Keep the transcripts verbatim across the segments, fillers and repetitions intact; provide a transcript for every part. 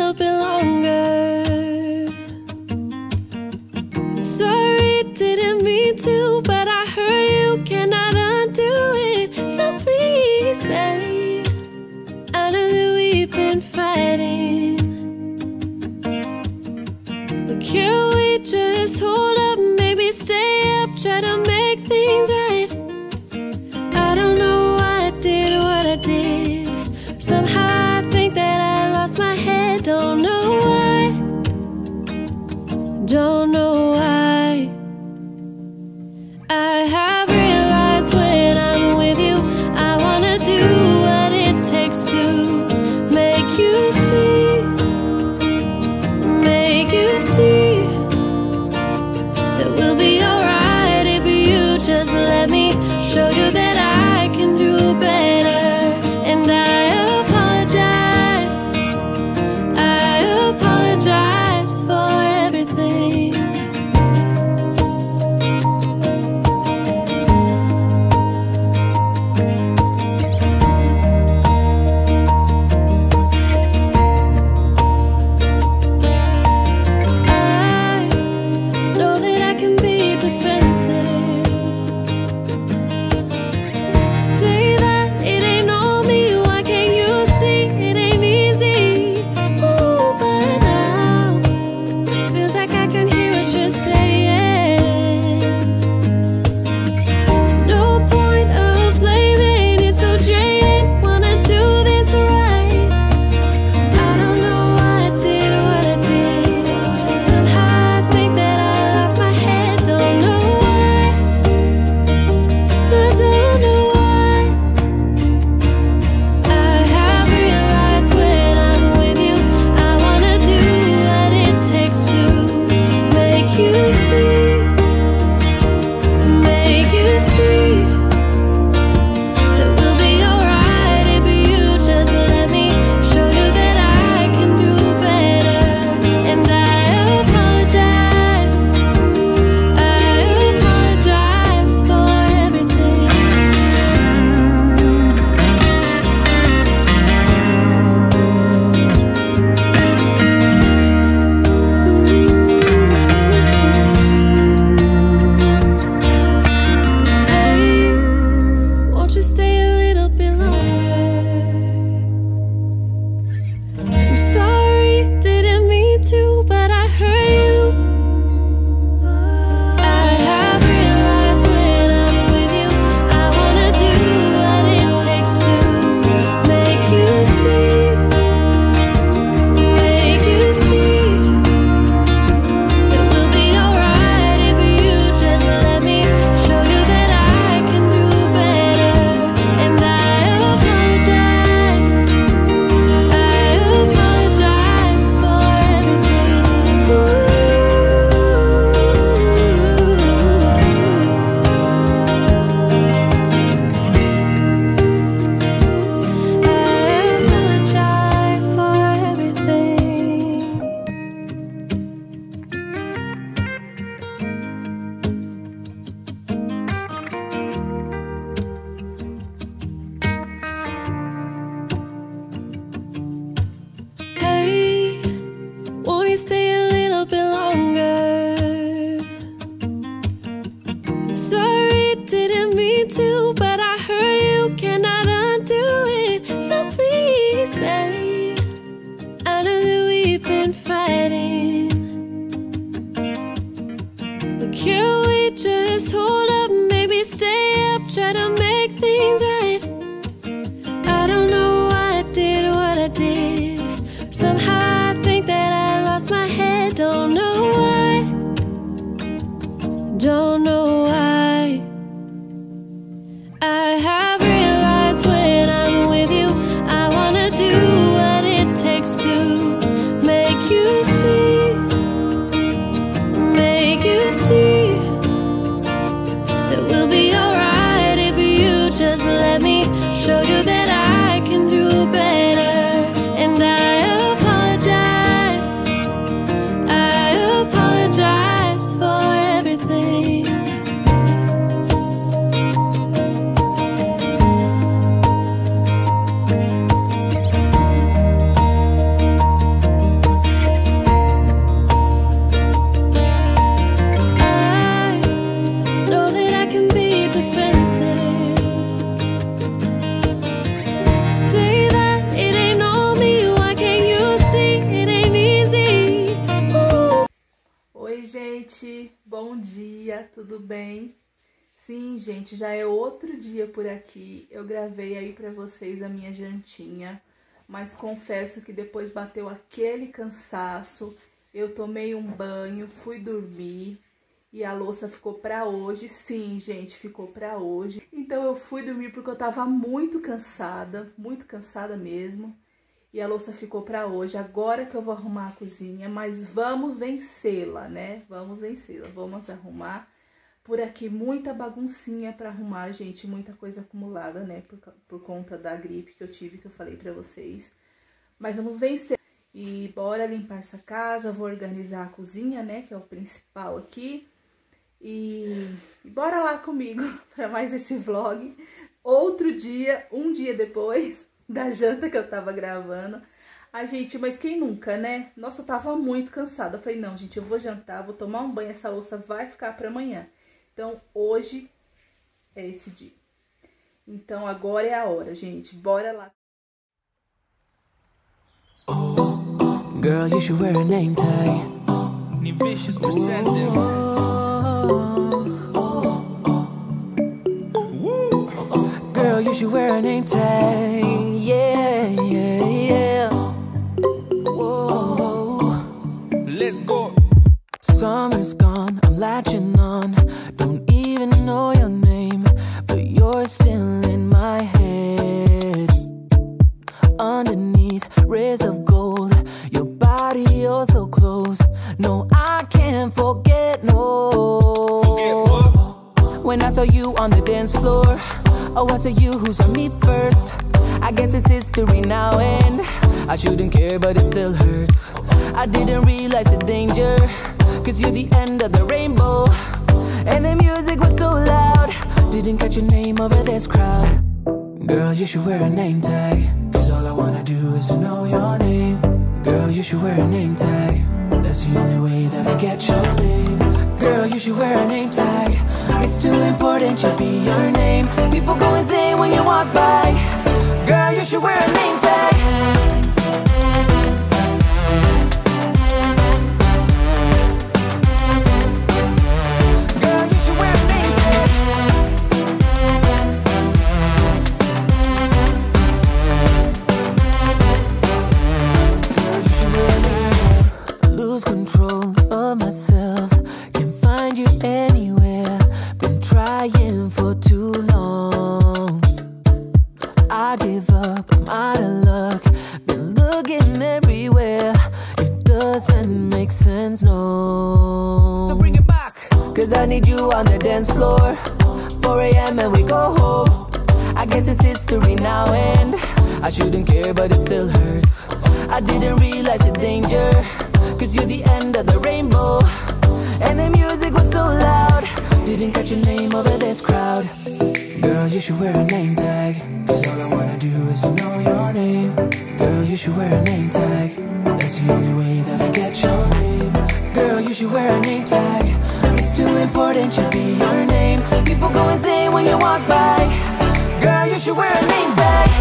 little bit longer. I'm sorry, didn't mean to, but I heard you cannot undo it. So please stay. I know that we've been fighting, but can't we just hold up, maybe stay up, try to make things right? I don't know why I did what I did. Somehow I think that I lost my head. Don't know why, don't know why. I have realized when I'm with you, I wanna do what it takes to make you see, make you see that we'll be alright if you just let me show you that I can do better. And I apologize, I apologize for everything. I know that I can be defensive, say that it ain't on me, why can't you see it ain't easy? Ooh, but now feels like I can hear what you're saying. No point of blaming, it's so draining, wanna do this right. I don't know why I did what I did. Somehow I think that I lost my head. Don't know why, I don't know why. I have realized when I'm with you, I wanna do what it takes to make you see, make you see that we'll be alright if you just let me show you that I can do better. And I apologize, I apologize for everything. Hey, won't you stay a little bit longer? I'm sorry, didn't mean to, but I heard you. I have realized when I'm with you, I wanna do what it takes to make you see, make you see that we'll be alright if you just let me show you that I can do better. And I apologize, I apologize for everything. I apologize for everything. Hey, won't you stay a little bit longer? I'm sorry, didn't mean to, but I heard you cannot undo it. So please stay. I know that we've been fighting, but can't we just hold up, maybe stay up, try to make things right? I don't know why I did what I did. Somehow I think that I lost my head. Don't know why, don't know why. I have realized when I'm with you, I wanna do what it takes to make you see, make you see that we'll be alright if you just let me show you that I can do better. And I apologize, Bom dia, tudo bem? Sim, gente, já é outro dia por aqui. Eu gravei aí pra vocês a minha jantinha, mas confesso que depois bateu aquele cansaço. Eu tomei um banho, fui dormir e a louça ficou pra hoje. Sim, gente, ficou pra hoje. Então eu fui dormir porque eu tava muito cansada, muito cansada mesmo. E a louça ficou pra hoje, agora que eu vou arrumar a cozinha, mas vamos vencê-la, né? Vamos vencê-la, vamos arrumar. Por aqui, muita baguncinha pra arrumar, gente, muita coisa acumulada, né? Por, por conta da gripe que eu tive, que eu falei pra vocês. Mas vamos vencer. E bora limpar essa casa, vou organizar a cozinha, né? Que é o principal aqui. E, e bora lá comigo pra mais esse vlog. Outro dia, um dia depois da janta que eu tava gravando. Ai, gente, mas quem nunca, né? Nossa, eu tava muito cansada. Eu falei, não, gente, eu vou jantar, vou tomar um banho, essa louça vai ficar pra amanhã. Então, hoje é esse dia. Então, agora é a hora, gente. Bora lá. Girl, you should wear a name tag. Nivicious presenting. Girl, you should wear a name tag. Yeah, yeah, yeah. Whoa. Let's go. Summer's gone, I'm latching on. Don't even know your name, but you're still in my head. Underneath rays of gold, your body oh so close. No, I can't forget, no. Forget what? When I saw you on the dance floor, oh, I saw you who saw me first. I guess it's history now and I shouldn't care, but it still hurts. I didn't realize the danger, cause you're the end of the rainbow. And the music was so loud, didn't catch your name over this crowd. Girl, you should wear a name tag, cause all I wanna do is to know your name. Girl, you should wear a name tag, that's the only way that I get your name. Girl, you should wear a name tag, it's too important to be your name. People go insane when you walk by. Girl, you should wear a name tag. Girl, you should wear a name tag. Girl, you should wear a name tag. Lose control of myself, can't find you anywhere. Been trying for too long. I give up, I'm out of luck. Been looking everywhere, it doesn't make sense, no. So bring it back, cause I need you on the dance floor. four A M and we go home. I guess it's history now and I shouldn't care, but it still hurts. I didn't realize the danger, cause you're the end of the rainbow. And the music was so loud, didn't catch your name over this crowd. Girl, you should wear a name tag, cause all I wanna do is to know your name. Girl, you should wear a name tag, that's the only way that I get your name. Girl, you should wear a name tag, it's too important to be your name. People go insane when you walk by. Girl, you should wear a name tag.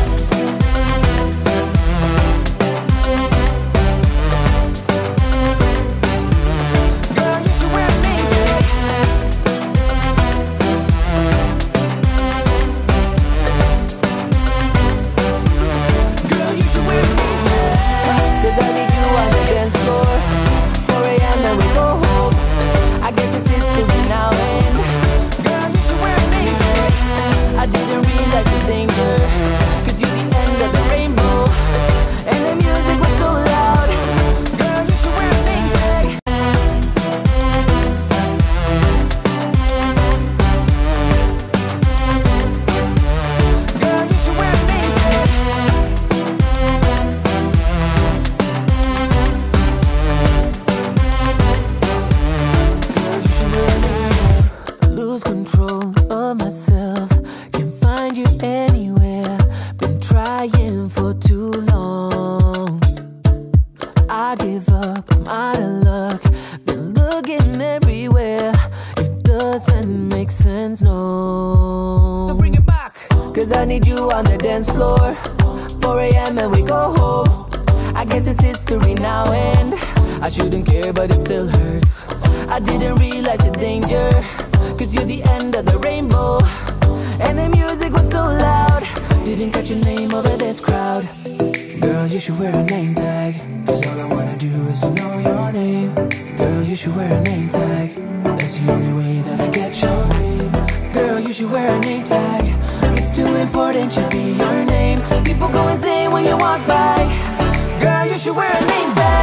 I need you on the dance floor. four A M and we go home. I guess it's history now and I shouldn't care, but it still hurts. I didn't realize the danger, cause you're the end of the rainbow. And the music was so loud, didn't catch your name over this crowd. Girl, you should wear a name tag, cause all I wanna do is to know your name. Girl, you should wear a name tag, that's the only way that I get your name. Girl, you should wear a name tag, it's too important to be your name. People go insane when you walk by. Girl, you should wear a name tag.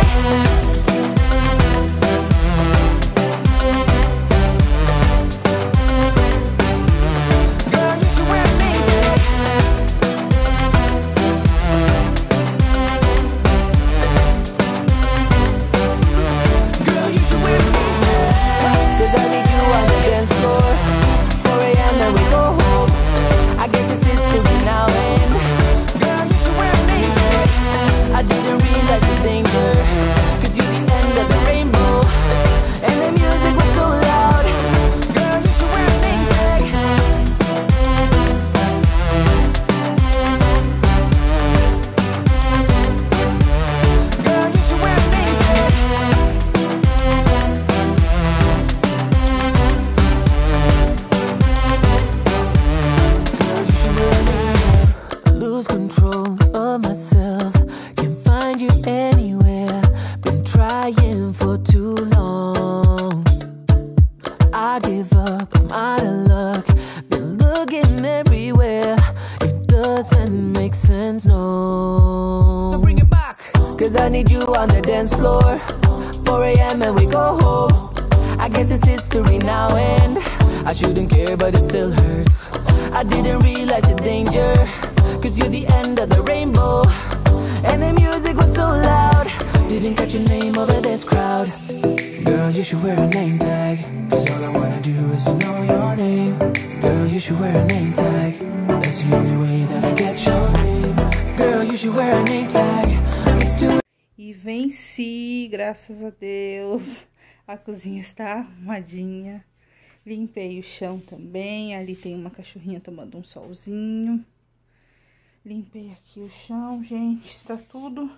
I need you on the dance floor. four A M and we go home. I guess it's history now and I shouldn't care, but it still hurts. I didn't realize the danger, cause you're the end of the rainbow. And the music was so loud, didn't catch your name over this crowd. Girl, you should wear a name tag, cause all I wanna do is to know your name. Girl, you should wear a name tag, that's the only way that I get your name. Girl, you should wear a name tag. It's too... E venci, graças a Deus. A cozinha está arrumadinha. Limpei o chão também. Ali tem uma cachorrinha tomando um solzinho. Limpei aqui o chão, gente. Está tudo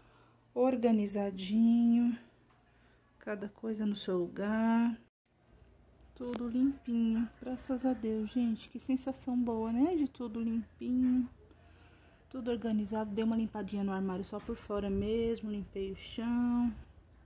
organizadinho. Cada coisa no seu lugar. Tudo limpinho. Graças a Deus, gente. Que sensação boa, né? De tudo limpinho. Tudo organizado. Dei uma limpadinha no armário só por fora mesmo. Limpei o chão.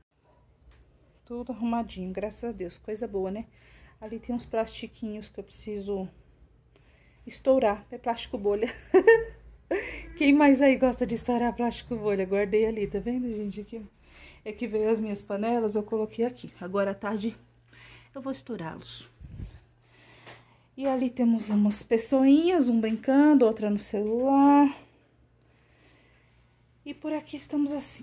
Tudo arrumadinho, graças a Deus. Coisa boa, né? Ali tem uns plastiquinhos que eu preciso estourar. É plástico bolha. Quem mais aí gosta de estourar plástico bolha? Guardei ali, tá vendo, gente? Aqui, é que veio as minhas panelas, eu coloquei aqui. Agora à tarde eu vou estourá-los. E ali temos umas pessoinhas, um brincando, outra no celular. E por aqui estamos assim.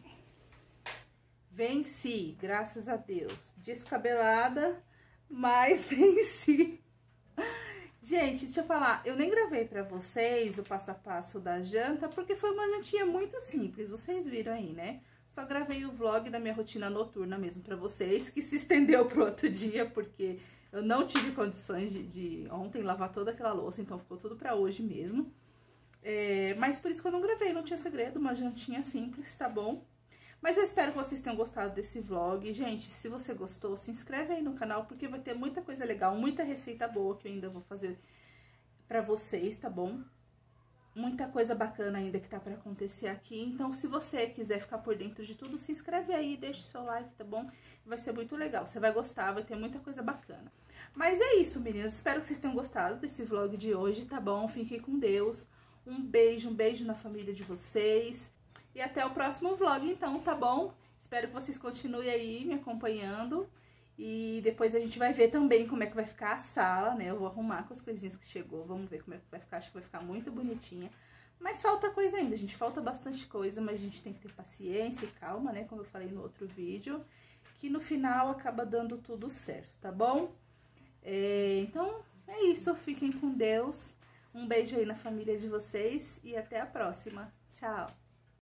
Venci, graças a Deus. Descabelada, mas venci. Gente, deixa eu falar, eu nem gravei pra vocês o passo a passo da janta, porque foi uma jantinha muito simples, vocês viram aí, né? Só gravei o vlog da minha rotina noturna mesmo pra vocês, que se estendeu pro outro dia, porque eu não tive condições de, de ontem lavar toda aquela louça, então ficou tudo pra hoje mesmo. É, mas por isso que eu não gravei, não tinha segredo, uma jantinha simples, tá bom? Mas eu espero que vocês tenham gostado desse vlog. Gente, se você gostou, se inscreve aí no canal, porque vai ter muita coisa legal, muita receita boa que eu ainda vou fazer pra vocês, tá bom? Muita coisa bacana ainda que tá pra acontecer aqui. Então, se você quiser ficar por dentro de tudo, se inscreve aí, deixa o seu like, tá bom? Vai ser muito legal, você vai gostar, vai ter muita coisa bacana. Mas é isso, meninas. Espero que vocês tenham gostado desse vlog de hoje, tá bom? Fiquem com Deus. Um beijo, um beijo na família de vocês. E até o próximo vlog, então, tá bom? Espero que vocês continuem aí me acompanhando. E depois a gente vai ver também como é que vai ficar a sala, né? Eu vou arrumar com as coisinhas que chegou. Vamos ver como é que vai ficar. Acho que vai ficar muito bonitinha. Mas falta coisa ainda, gente. Falta bastante coisa, mas a gente tem que ter paciência e calma, né? Como eu falei no outro vídeo. Que no final acaba dando tudo certo, tá bom? É, então, é isso. Fiquem com Deus. Um beijo aí na família de vocês e até a próxima. Tchau!